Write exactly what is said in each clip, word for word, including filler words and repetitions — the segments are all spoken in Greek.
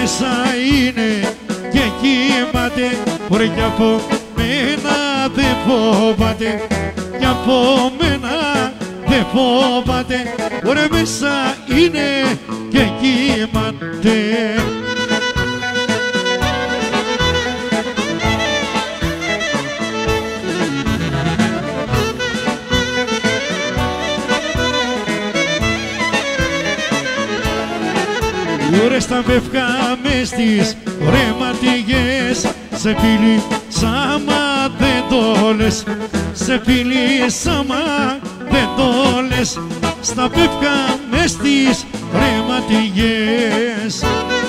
μέσα είναι και κοιμάται. Ωραία κι από μένα δεν φοβάται, κι από μένα δεν φοβάται. Ωραία μέσα είναι και κοιμάται. Ωραία στα βεύκα μες στις ρεματιγές, σε φίλησα μα δεν το λες, σε φίλησα μα δεν το λες, στα βεύκα μες στις ρεματιγές.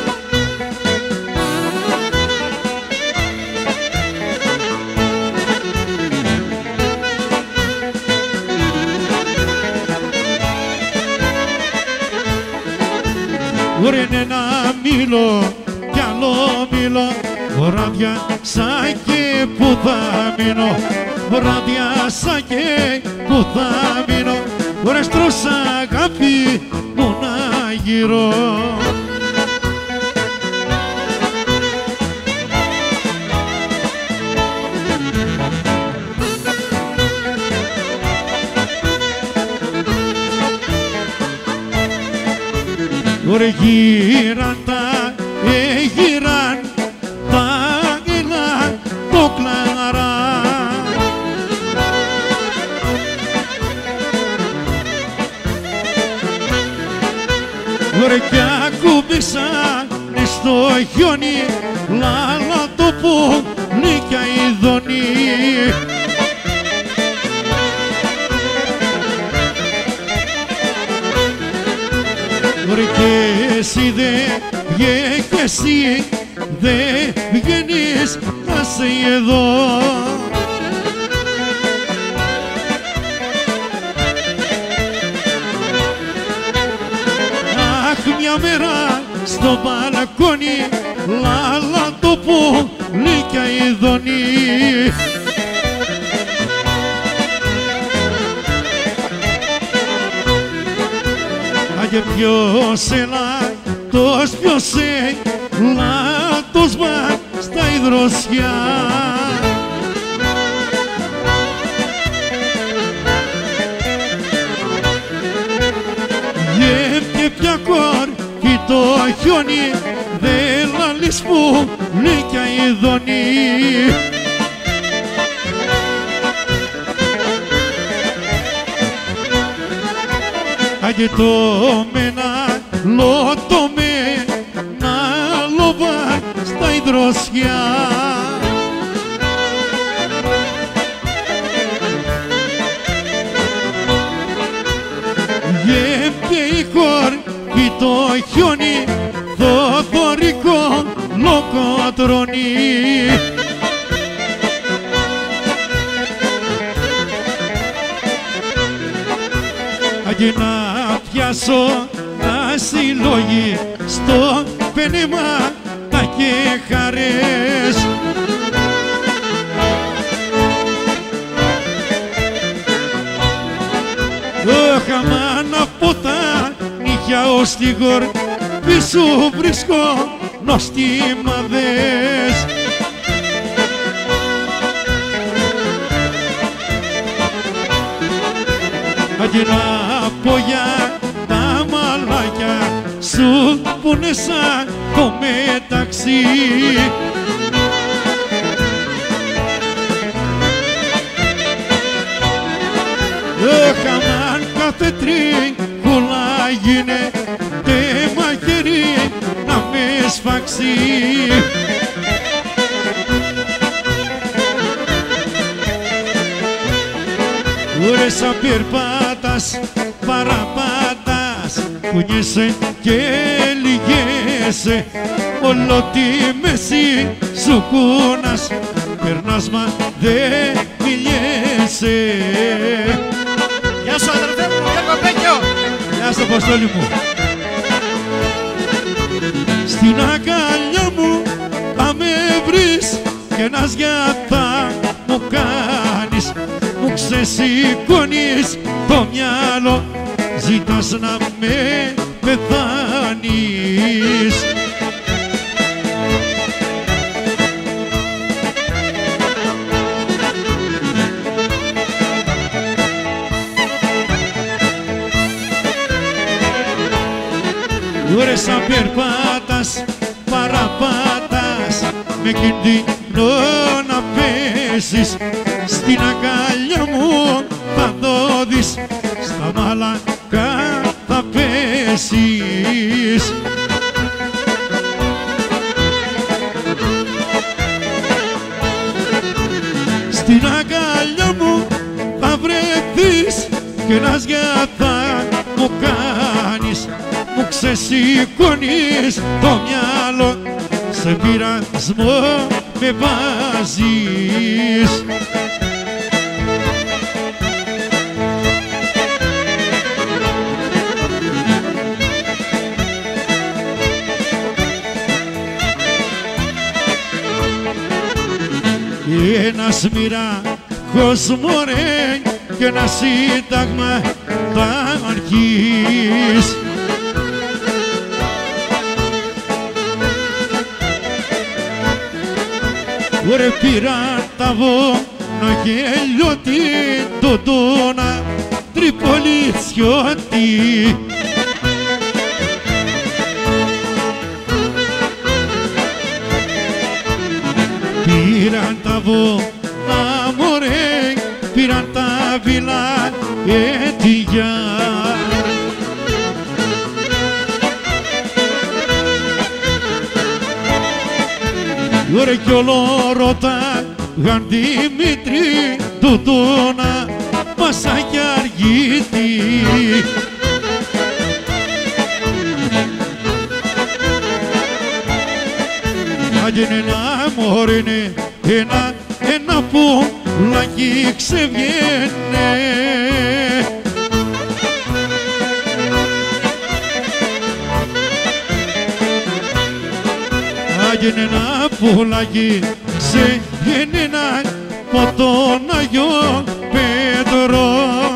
Ωραία είναι ένα μήλο κι άλλο μήλο, βραδιάσα και που θα μείνω, βραδιάσα και που θα μείνω. Ωραία στρώσα αγάπη μου να γύρω. Ωραία γύραν τα, ε, γύραν τα γυλά το κλαρά. Ωραία κι ακούμπησαν στο χιόνι, λάλα το πουλί κι αηδονί. Ωραία και εσύ δε βγαίνει, και εσύ δε βγαίνεις, να σε εδώ. Αχ, μια μέρα στο μπαλκόνι, λάλα το πουλί κι αηδονί. Και ποιος ελάτος, ποιος ελάτος μα στα υδροσιά. Γεύκε πια κόρφι το χιόνι, δε λαλείς που λύκια ειδονή. Και το μένα λότο με να λοβά στα υδροσιά. Γεύκε η κόρφη το χιόνι, θοδωρικό λοκοτρώνει. Και να πιάσω τα συλλόγη στο πενέμα τα και χαρές. Το χαμάνα από τα νύχια ως τη γορπή σου βρίσκω νοστιμαδές. Και να πω για τα μαλάκια σου που είναι σαν το μεταξύ. Έχ, αμάν κάθε τρίχουλα γίνεται μαχαίρι να με σφάξει. Ωραία σαν περπάτας, παραπάτας, κουνιέσαι και λυγέσαι, όλο τη μέση σου κούνας, περνάς μα δε μιλιέσαι. Γεια σου αδερφέ μου, Γιώργο Πέκιο! Γεια σου Αποστόλη μου! Στην αγκαλιά μου θα με βρεις και ένας για θα μου κάνεις, μου ξεσηκώνεις το μυαλό, ζητάς να με πεθάνεις. περπάτας, παραπάτας, με κινδύνο να πέσεις. Στην αγκαλιά μου θα το δεις, στα μαλακά θα πέσεις. Στην αγκαλιά μου θα βρεθείς και ένας για θα μου κάνεις. Μου ξεσηκώνεις το μυαλό, σε πειρασμό με βάζεις. Ένας μοιράχος μωρέ και ένα σύνταγμα θα αρχίσει. Ωραία πήραν τα βόνα και λιώτη το τόνα Τριπολιτσιώτη. Πήραν τα βόνα μωρέ, πήραν τα βιλά αιτιά. Ωραία κι ολόρωταγαν Δημήτρη του τόνα Μασάκια Αργίτη. Άγγεν ένα μωρένε, ένα, ένα πουλάκι ξεβγαίνε. Άγγεν ένα πουλάκι ξεβγαίνε από τον Αγιό Πέτρο.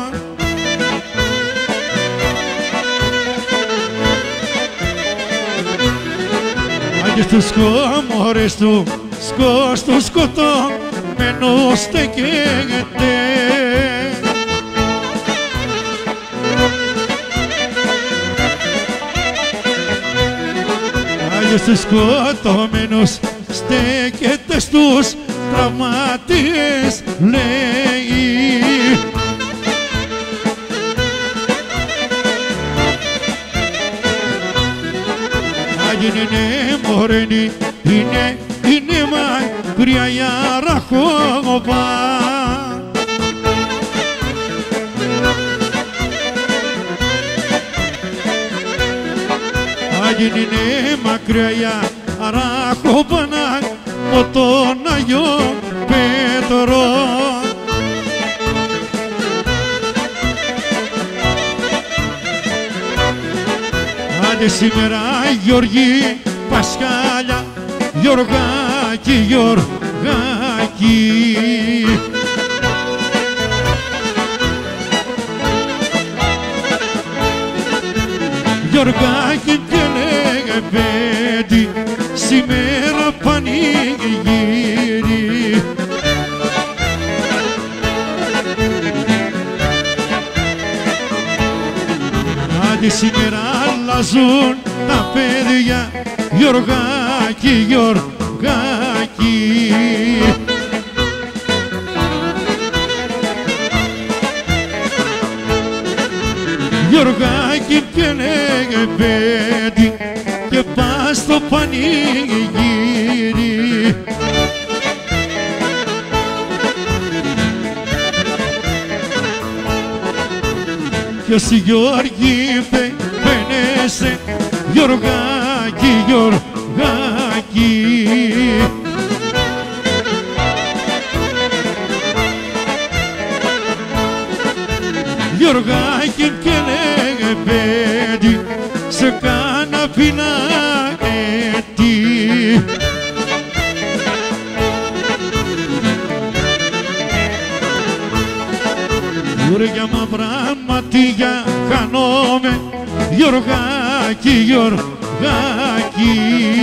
Άγγε στους κόμορες του σκος του σκοτωμένου στεκέται. Άγγε στους σκοτωμένους στέκεται, στους τραυματίες λέει. Είναι μωρένη, είναι, είναι μακριά η Αραχώβα. Άγιν είναι μακριά η Αραχώβα από τον Αγιό Πέτρο. Άντε σήμερα Γιώργη Πασχάλια, Γιωργάκη, Γιωργάκη. Γιωργάκη και λέγε παιδί, σήμερα πανηγύρι. Άντε σήμερα αλλάζουν τα παιδιά, Γιωργάκη, Γιωργάκη. Γιωργάκη και λέγε παιδί και πας στο πανηγύρι. Κι όσοι Γιώργη φαίνεσαι, Γιωργάκη, Γιωργάκη. Γιωργάκη και λέγε παιδί, σε κάνα πινακέτη. Γιώργια μαυρά ματία χανόμαι, Γιωργάκη, Γιωργάκη.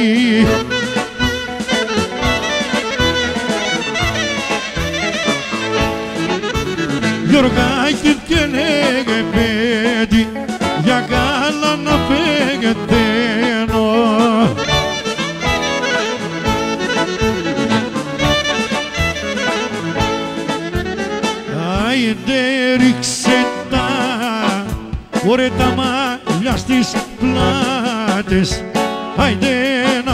Γιωργάκη και λέγε παιδί, για γάλα να φεγεταίνω. Άιντε ρίξε τα, ωρε τα μαλλιά στις πλάτες, άιντε να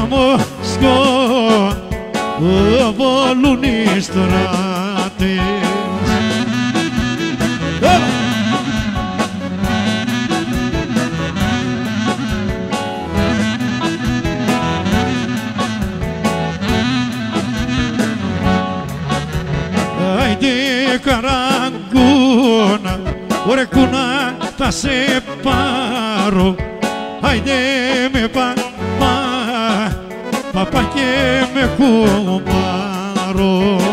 Μοσκοβολούν οι στράτες. Άιντε καραγκούνα, ωρε κούνα θα σε πάρω, άιντε με πα, πα, παπά και με κουμπάρω.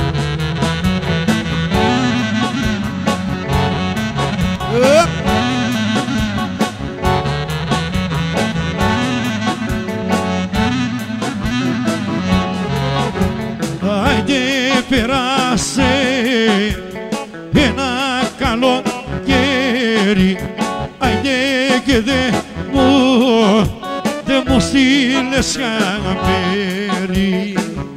Άιντε περάσε ένα καλό κέρι, άιντε και δε μου, δε μου στείλες χαμπέρι.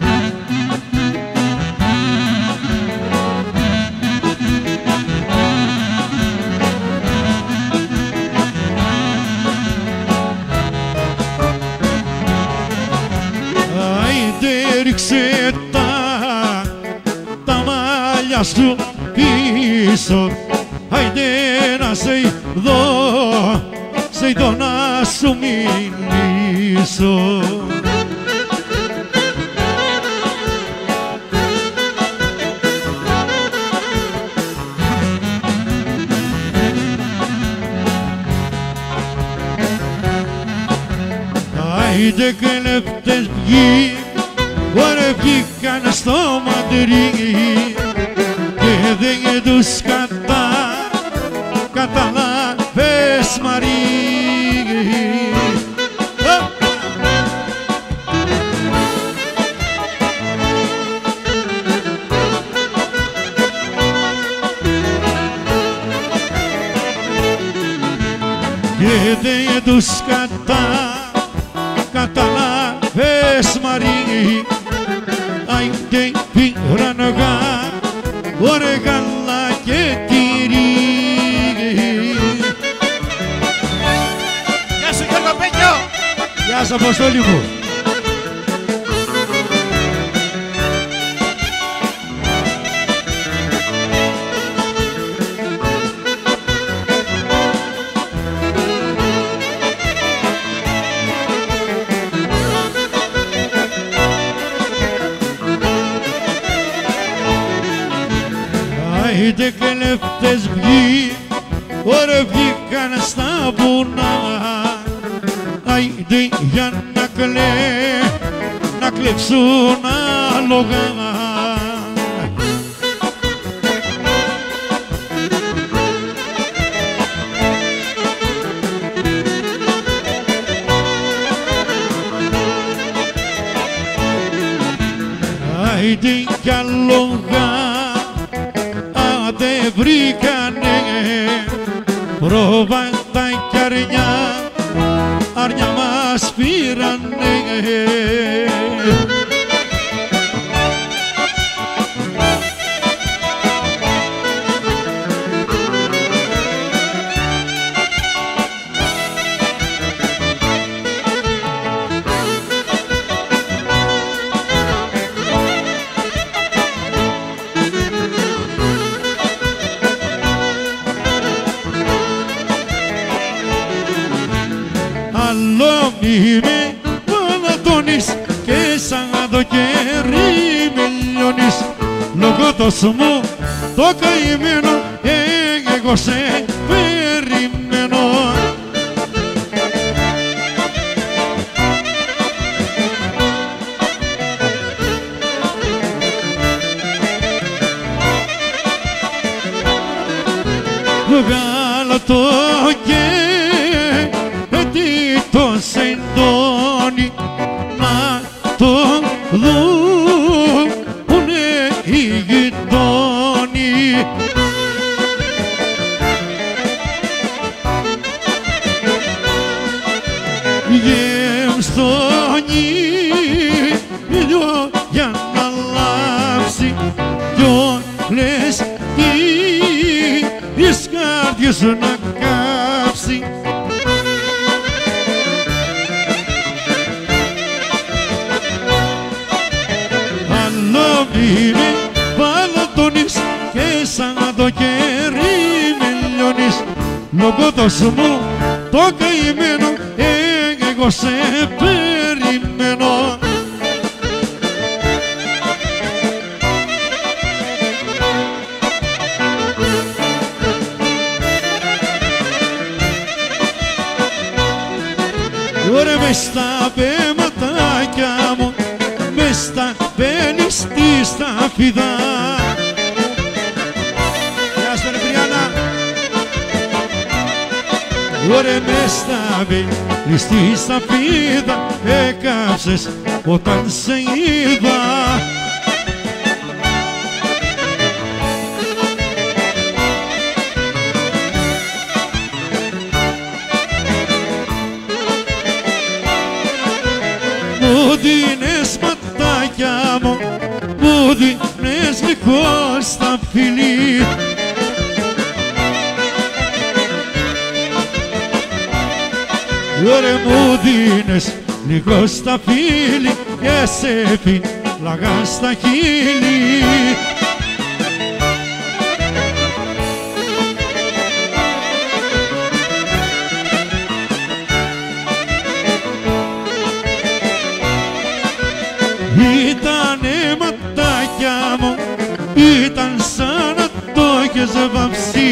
Άιντε ρίξε τα, τα μαλλιά σου πίσω, άιντε να σε δω, σε δω να σου μιλήσω. Άιντε κλέφτες βγει, ωρε βγήκαν στο μαντρί και δεν τους κατα, καταλάβες Μαρή. Και δεν τους κατα, καταλάβες Μαρή. Άιντε πήραν γα, ωρε γάλα και τυρί. Γεια σου Γιώργο Πέκιο! Γεια σου Αποστόλη μου! Άιντε κλέφτες βγει, ωρε βγήκαν στα βουνά, άιντε για να κλε, να κλέψουν άλογα. Άιντε κι άλογα δεν βρήκανε, πρόβατα κι αρνιά, αρνιά μας πήρανε. Άλλο μη με μονατώνεις και σαν το κερί με λιώνεις, λόγω τόσο μου το καημένο εγώ σε περιμένω. Βγάλα το και το σεντόνι να το δούνε οι γειτόνοι. Γεμ στον ήλιο για να λάψει κι όλες οι μάτι σου να κάψει. Άλλο μήνε παλατώνεις και σαν το κερί με λιώνεις. Λόγω τόσο μου το καημένο εγώ σε περιμένω. Ωραία μες στα πέματάκια μου, μες στα μπαίνεις στη σταφίδα. Γεια σου ρε Πριάννα. Ωραία μες στα μπαίνεις στη σταφίδα, έκαψες όταν σε είδα. Μου δίνες ματάκια μου, μου δίνες λίγο στα φιλί. Ωραία μου δίνες λίγο στα φίλη και σε φύλαγα στα χείλη. Ήτανε ματάκια μου, ήταν σαν να το έχεις βαψεί.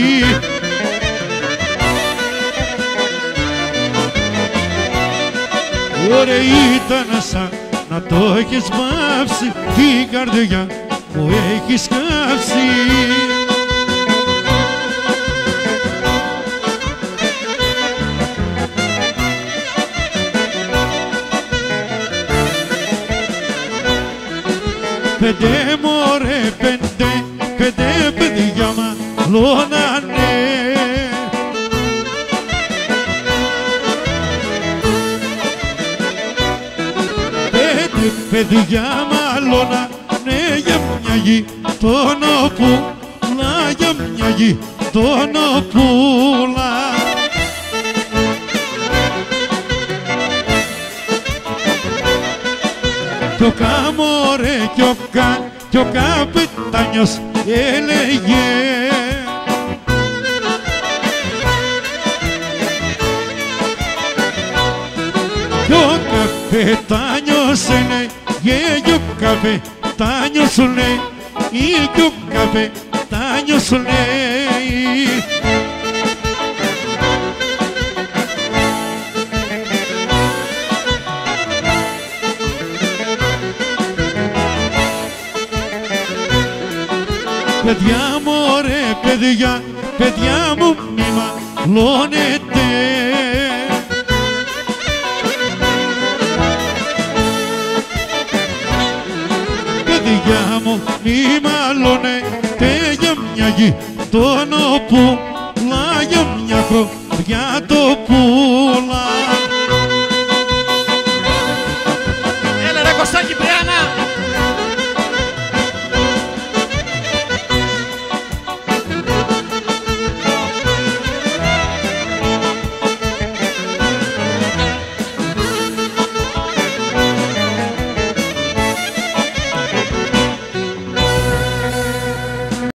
Ωραία ήταν σαν να το έχεις βάψει, η καρδιά μου έχεις κάψει. Πέντε μωρέ, πέντε, πέντε παιδιά μαλώνανε. Πέντε παιδιά μαλώνανε για μια γειτόνα πουλά, για μια γειτόνα πουλά. Κι ο καμωρέ κι ο κα, κι ο καπετάνιος έλεγε κι ο καπετάνιος έλεγε κι ο καπετάνιος σου λέει κι ο καπετάνιος σου λέει. Παιδιά μωρέ, παιδιά, παιδιά μου μη μαλώνετε. Παιδιά μου μη μαλώνετε για μια γειτόνα πουλά, για μια χρονιά το πουλά.